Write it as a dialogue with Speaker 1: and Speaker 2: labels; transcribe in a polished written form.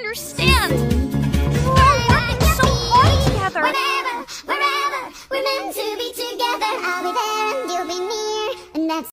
Speaker 1: understand. We're working so hard together.
Speaker 2: Whenever, wherever, we're meant to be together. I'll be there and